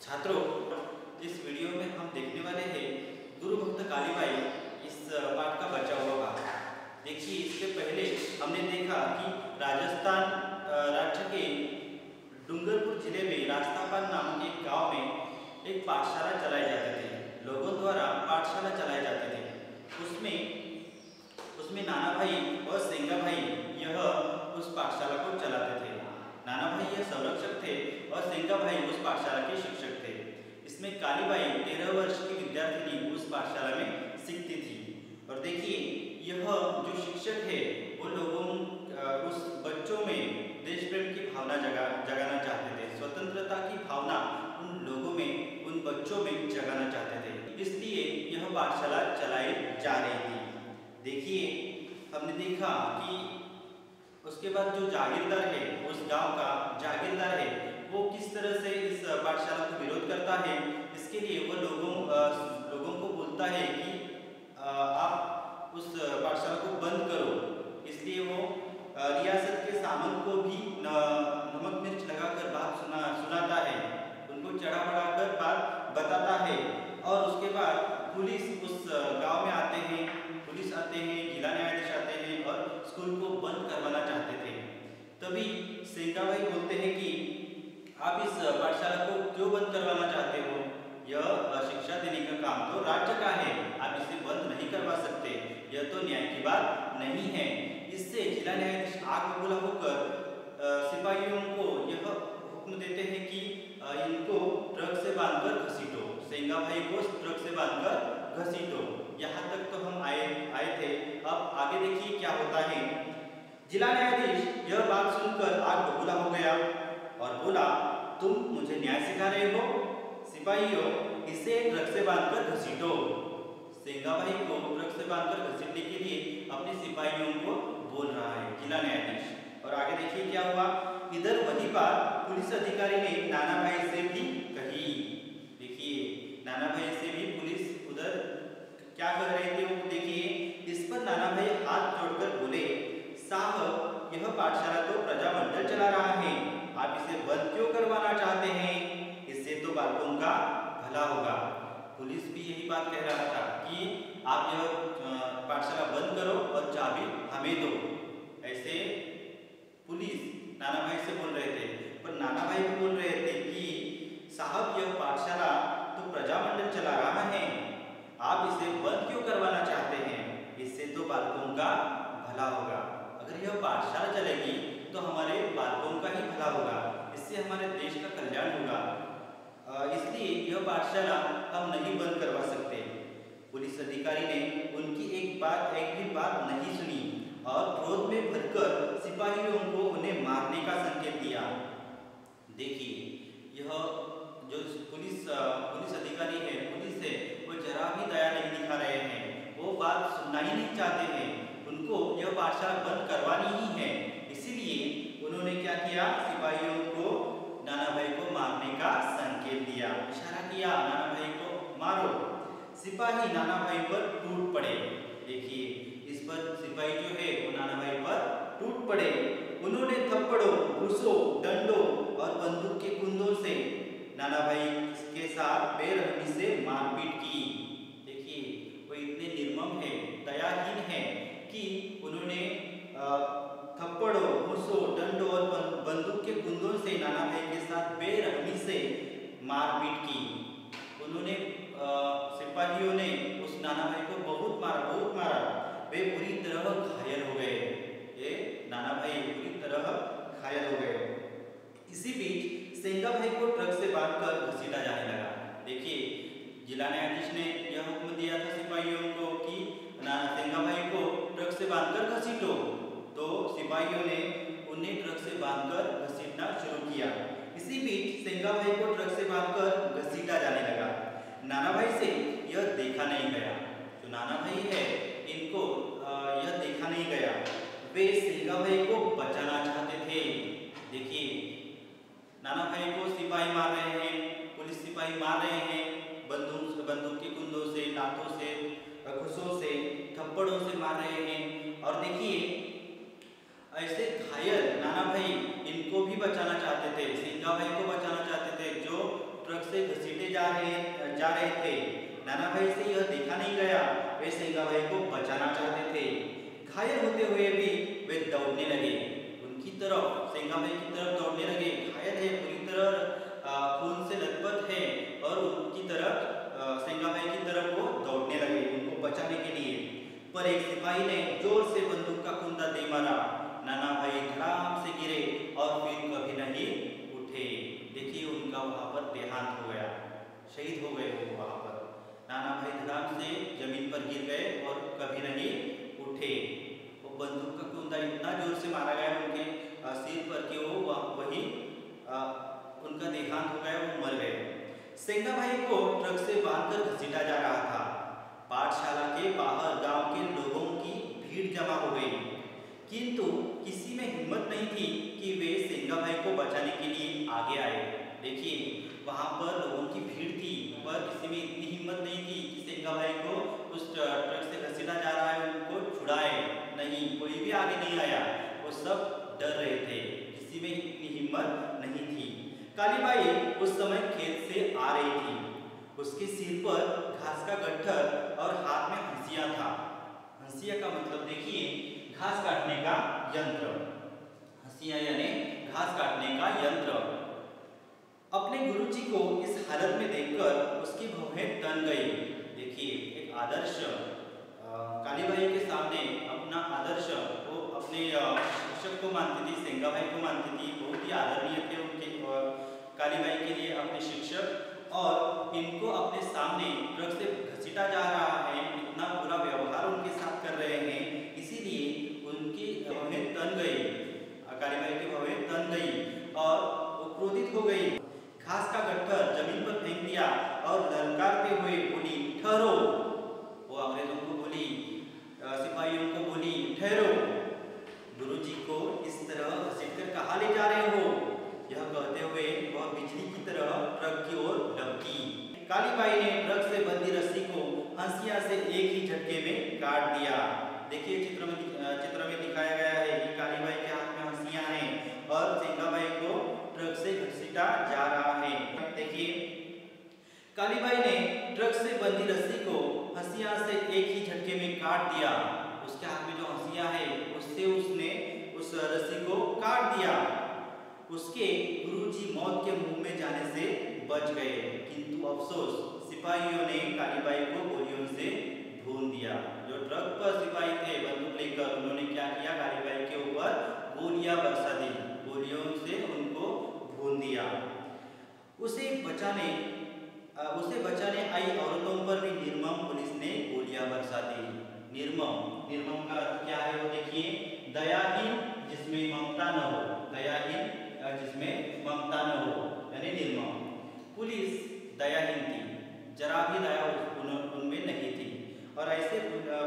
छात्रों, इस वीडियो में हम देखने वाले हैं गुरु भक्त कालीबाई इस पाठ का बचा हुआ भाग। देखिए, इससे पहले हमने देखा कि राजस्थान राज्य के डूंगरपुर जिले में रास्तापाल नामक एक गांव में एक पाठशाला चलाए जाते थे। लोगों द्वारा पाठशाला चलाए जाते थे। उसमें नाना भाई और सेंगा भाई यह उस पाठशाला को चलाते थे। नाना भाई यह संरक्षक थे और सेंगा भाई उस पाठशाला के शिक्षक थे। इसमें कालीबाई 13 वर्ष की विद्यार्थिनी उस पाठशाला में सीखती थी। और देखिए, यह जो शिक्षक है वो लोगों उस बच्चों में देश प्रेम की भावना जगाना चाहते थे। स्वतंत्रता की भावना उन लोगों में, उन बच्चों में जगाना चाहते थे। इसलिए यह पाठशाला चलाई जा रही थी। देखिए, हमने देखा कि उसके बाद जो जागीरदार है, उस गांव का जागीरदार है, वो किस तरह से इस पाठशाला को विरोध करता है। इसके लिए वो लोगों को बोलता है कि आप उस पाठशाला को बंद करो। इसलिए वो रियासत के सामंत को भी नमक मिर्च लगाकर बात सुनाता है, उनको चढ़ा बढ़ाकर बात बताता है। और उसके बाद पुलिस उस गांव में आते हैं, पुलिस आते हैं, जिला न्यायाधीश आते हैं और स्कूल को बंद करवाना चाहते थे। तभी सेंगा भाई बोलते हैं कि आप इस पाठशाला को क्यों बंद करवाना चाहते हो? यह शिक्षा देने का काम तो राज्य का है, आप इसे बंद नहीं करवा सकते। यह तो न्याय की बात नहीं है। इससे जिला न्यायाधीश आग बबूला होकर सिपाहियों को यह हुक्म देते हैं कि इनको ट्रक से बांधकर घसीटो। सेंगा भाई को ट्रक से बांधकर घसीटो। यहाँ तक तो हम आए थे। अब आगे देखिए क्या होता है। जिला न्यायाधीश यह बात सुनकर आग बबूला हो गया और बोला, तुम मुझे न्याय सिखा रहे हो? सिपाहियों, इसे ट्रक से बांधकर घसीटो। सेंगा भाई को ट्रक से बांधकर घसीटने के लिए अपने सिपाहियों को बोल रहा है जिला न्यायाधीश। और आगे देखिए क्या हुआ। इधर वही बात पुलिस अधिकारी ने नाना भाई से भी कही। देखिए, नाना भाई से भी पुलिस उधर क्या कर रहे थे वो देखिए। इस पर नाना भाई हाथ जोड़कर बोले, साहब, यह पाठशाला तो प्रजामंडल चला रहा है, आप इसे बंद क्यों करवाना चाहते हैं? इससे तो बालकों का भला होगा। पुलिस भी यही बात कह रहा था कि आप यह पाठशाला बंद करो और चाबी हमें दो। ऐसे पुलिस नाना भाई से बोल रहे थे। पर नाना भाई भी बोल रहे थे कि साहब, यह पाठशाला तो प्रजामंडल चला रहा है, आप इसे बंद क्यों करवाना चाहते हैं? इससे तो बालकों का भला होगा। अगर यह पाठशाला चलेगी तो हमारे बालकों का ही भला होगा, इससे हमारे देश का कल्याण होगा। इसलिए यह पाठशाला हम नहीं बंद करवा सकते। पुलिस अधिकारी ने उनकी एक भी बात नहीं सुनी और क्रोध में भरकर सिपाहियों को उन्हें मारने का संकेत दिया। देखिए, यह जो पुलिस अधिकारी है, पुलिस है, वो जरा भी दया नहीं दिखा रहे हैं। वो बात सुनना ही नहीं चाहते हैं। उनको यह पाठशाला बंद करवानी ही है। इसीलिए उन्होंने क्या किया, सिपाहियों को नाना भाई को मारने का संकेत दिया, इशारा किया, नाना भाई को मारो। सिपाही नाना भाई पर टूट पड़े। देखिए, इस पर सिपाही जो है वो नाना भाई पर टूट पड़े। उन्होंने थप्पड़ों, घूंसों, डंडों और बंदूक के कुंदों से नाना भाई के साथ बेरहमी से मारपीट की। देखिए, वो इतने निर्मम है, दयाहीन है कि उन्होंने थप्पड़ों, घूंसों, डंडों और बंदूक के कुंदों से नाना भाई के साथ बेरहमी से मारपीट की। उन्होंने सिपाहियों ने उस नाना भाई को बहुत मारा। वे बुरी तरह घायल हो गए। ये नाना भाई बुरी तरह घायल हो गए। इसी बीच सेंगा भाई को ट्रक से बांधकर घसीटा जाने लगा। देखिए, जिला न्यायाधीश ने यह हुक्म दिया था सिपाहियों को कि सेंगा भाई को ट्रक से बांधकर घसीटो। तो सिपाहियों ने उन्हें ट्रक से बांधकर घसीटना शुरू किया। इसी बीच सेंगा भाई को ट्रक से बांधकर घसीटा जाने लगा। नाना भाई से यह देखा नहीं गया। जो नाना भाई है, इनको यह देखा नहीं गया। वे सेंगा भाई को बचाना चाहते थे। देखिए, नाना भाई को सिपाही मार रहे हैं, पुलिस सिपाही मार रहे हैं, बंदूक के कुंदों से, लातों से, घूंसों से, थप्पड़ों से मार रहे हैं। और देखिए, ऐसे घायल नाना भाई इनको भी बचाना चाहते थे, सेंगा भाई को बचाना चाहते थे जो ट्रक से घसीटे जा रहे थे। नाना भाई से यह देखा नहीं गया। वे सेंगा भाई को बचाना चाहते थे। घायल होते हुए भी वे दौड़ने लगे उनकी तरफ, सेंगा भाई की तरफ दौड़ने लगे। घायल है, पूरी तरह खून से लथपथ है और उनकी तरफ सेंगा भाई की तरफ वो दौड़ने लगे उनको बचाने के लिए। पर एक सिपाही ने जोर से बंदूक का कुंदा दे मारा। नाना भाई धड़ाम से गिरे और फिर कभी नहीं उठे। देखिए उनका वहां पर देहांत हो गया, शहीद हो गए वो वहां पर। नाना भाई धड़ाम से जमीन पर गिर गए और कभी नहीं उठे। वो बंदूक का कुंदा इतना जोर से मारा गया उनके सिर पर कि वो वही उनका देहांत हो गया, वो मर गए। सेंगा भाई को ट्रक से बांधकर घसीटा जा रहा था। पाठशाला के बाहर गांव के लोगों की भीड़ जमा हो गई, किंतु किसी में हिम्मत नहीं थी कि वे सेंगा भाई को बचाने के लिए आगे आए। देखिए वहां पर लोगों की भीड़ थी, पर किसी में इतनी हिम्मत नहीं थी कि सेंगा भाई को उस ट्रक से घसीटा जा रहा है उनको छुड़ाए। नहीं, कोई भी आगे नहीं आया, वो सब डर रहे थे, किसी में इतनी हिम्मत नहीं थी। कालीबाई उस समय खेत से आ रही थी। उसके सिर पर घास का गट्ठर और हाथ में हंसिया था। हंसिया का मतलब देखिए घास काटने का यंत्र। हंसिया यानी घास काटने का यंत्र। अपने गुरुजी को इस हालत में देखकर उसकी भौहें तन गई। देखिए एक आदर्श कालीबाई के सामने अपना आदर्श वो अपने शिक्षक को मानती थी, सेंगा भाई को मानती थी। बहुत ही आदरणीय थे उनके कालीबाई के लिए अपने शिक्षक, और इनको अपने सामने ट्रक से घसीटा जा रहा है, इतना बुरा व्यवहार उनके साथ कर रहे हैं, इसीलिए उनकी भौहें तन गई, कालीबाई की भौहें तन गई और वो क्रोधित हो गई। घास का गट्ठर जमीन पर फेंक दिया और ललकारते हुए बोली, ठहरो। वो अंग्रेजों को बोली, सिपाहियों को बोली, ठहरो, गुरुजी को इस तरह घसीटकर कहाँ ले जा रहे हो? यह कहते हुए वह बिजली की तरह ट्रक की ओर लपकी। कालीबाई ने ट्रक से बंधी रस्सी को हंसिया से एक ही झटके में काट दिया। देखिए चित्र में दिखाया गया है कि कालीबाई के हाथ में हंसिया है और सेंगा भाई को ट्रक से घसीटा जा रहा है। देखिए कालीबाई ने ट्रक से बंधी रस्सी को हंसिया से एक ही झटके में काट दिया। उसके हाथ में जो हंसिया है उससे उसने उस रस्सी को काट दिया। उसके गुरुजी मौत के मुंह में जाने से बच गए, किंतु अफसोस सिपाहियों ने कालीबाई को गोलियों से भून दिया। जो ट्रक पर सिपाही थे बंदूक लेकर, उन्होंने क्या किया, कालीबाई के ऊपर गोलियां बरसा दी, गोलियों से उनको भून दिया। उसे बचाने आई औरतों पर भी निर्मम पुलिस ने गोलियां बरसा दी। निर्मम का अर्थ क्या है वो देखिए, दयाहीन जिसमें ममता न हो, दयाहीन जिसमें ममता न हो यानी निर्मम। पुलिस दयाहीन थी, जरा भी दया उनमें नहीं थी, और ऐसे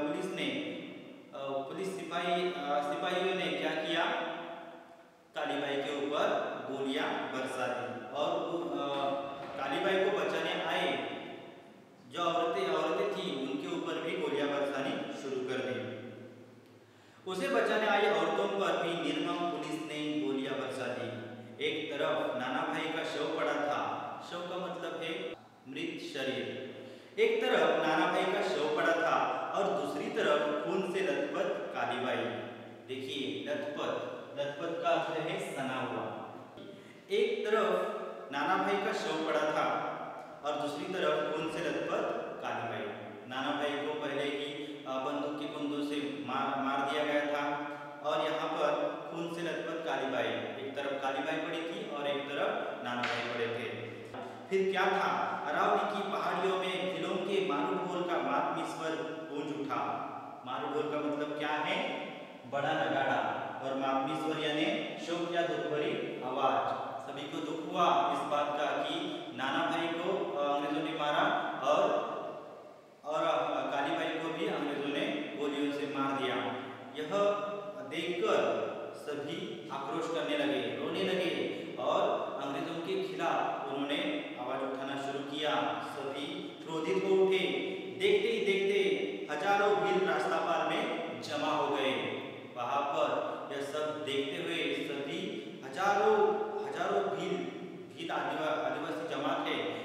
सिपाहियों ने क्या किया, कालीबाई के ऊपर गोलियां बरसा दी। और कालीबाई को बचाने आए जो औरतें थी उनके ऊपर भी गोलियां बरसानी शुरू कर दी। उसे बचाने आई औरतों पर भी निर्मम पुलिस ने गोलियां बरसा दी। एक तरफ नाना भाई का शव पड़ा था, शव का मतलब है मृत शरीर। एक तरफ नाना भाई का शव पड़ा था और दूसरी तरफ खून से लथपथ कालीबाई। देखिए लथपथ का अर्थ है सना हुआ। एक तरफ नाना भाई का शव पड़ा था और दूसरी तरफ खून से लथपथ कालीबाई। नाना भाई को पहले ही बंदूक के कुंदों से मार दिया गया था, और यहाँ पर खून से लथपथ कालीबाई, एक तरफ कालीबाई पड़ी थी और एक तरफ नाना भाई पड़े थे। फिर क्या था, अरावली की पहाड़ियों में भीलों के मारूढोल का मातमी स्वर गूंज उठा। मारूढोल का मतलब क्या है, बड़ा नगाड़ा, और मातमी स्वर यानी शोक या दुख भरी आवाज। सभी को दुख हुआ इस बात का कि नाना भाई को अंग्रेजों ने मारा और कालीबाई को भी अंग्रेजों ने गोलियों से मार दिया। यह देखकर सभी आक्रोश करने लगे, रोने लगे और अंग्रेजों के खिलाफ उन्होंने आवाज उठाना शुरू किया। सभी क्रोधित हो उठे। देखते ही देखते हजारों भील रास्ता पार में जमा हो गए। वहां पर यह सब देखते हुए सभी हजारों भील आदिवासी जमा थे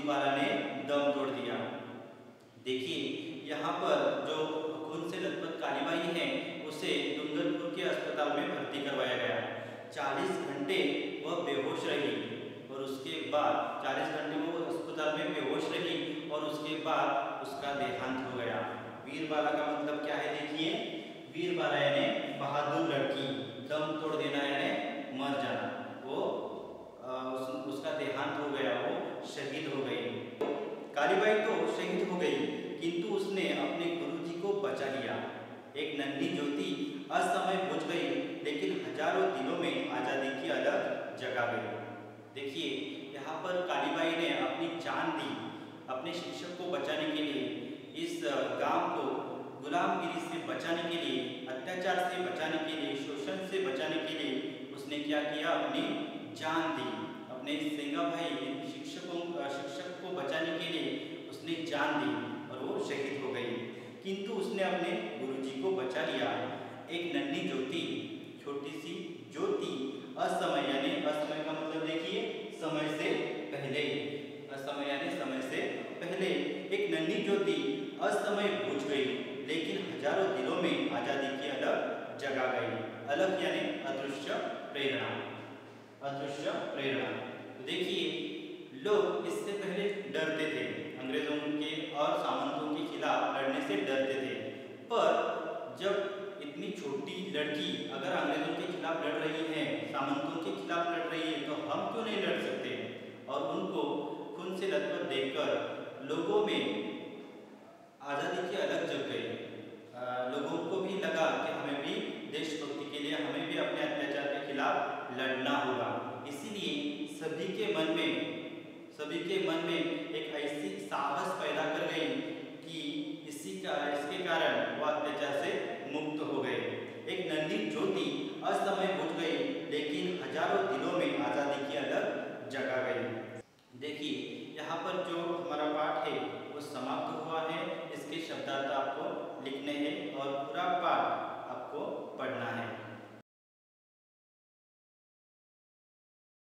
वीरबाला ने दम तोड़ दिया। देखिए यहाँ पर जो खून से लथपथ कालीबाई है उसे डूंगरपुर के अस्पताल में भर्ती करवाया गया। 40 घंटे वह बेहोश रही और उसके बाद 40 घंटे वो अस्पताल में बेहोश रही और उसके बाद उसका देहांत हो गया। वीरबाला का मतलब क्या है देखिए, वीरबाला यानी बहादुर लड़की, दम तोड़ देना यानी मर जाना। वो उसका देहांत हो गया, वो शहीद हो गई। कालीबाई तो शहीद हो गई किंतु उसने अपने गुरुजी को बचा लिया। एक नन्ही ज्योति असमय बुझ गई लेकिन हजारों दिलों में आजादी की अलग जगा गई। देखिए यहाँ पर कालीबाई ने अपनी जान दी अपने शिक्षक को बचाने के लिए, इस गांव को गुलामगिरी से बचाने के लिए, अत्याचार से बचाने के लिए, शोषण से बचाने के लिए उसने क्या किया, अपनी जान दी। अपने सेंगा भाई शिक्षक को बचाने के लिए उसने जान दी और वो शहीद हो गई, किंतु उसने अपने गुरुजी को बचा लिया। एक नन्ही ज्योति, छोटी सी ज्योति असमय यानी असमय का मतलब देखिए समय से पहले, असमय यानी समय से पहले, एक नन्ही ज्योति असमय बुझ गई लेकिन हजारों दिलों में आजादी की अलग जगा गई। अलग यानी अदृश्य प्रेरणा, अदृश्य प्रेरणा। तो देखिए लोग इससे पहले डरते थे, अंग्रेजों के और सामंतों के खिलाफ लड़ने से डरते थे, पर जब इतनी छोटी लड़की अगर अंग्रेजों के खिलाफ लड़ रही है, सामंतों के खिलाफ लड़ रही है, तो हम क्यों नहीं लड़ सकते। और उनको खून से लथपथ देखकर लोगों में आज़ादी की अलग जग गई। लोगों को भी लगा कि हमें भी देशभक्ति के लिए, हमें भी अपने अत्याचार के खिलाफ लड़ना होगा। इसीलिए सभी के मन में एक ऐसी साहस पैदा कर गई कि इसके कारण वो अत्याचार से मुक्त हो गए। एक नन्ही ज्योति असमय बुझ गई लेकिन हजारों दिलों में आज़ादी की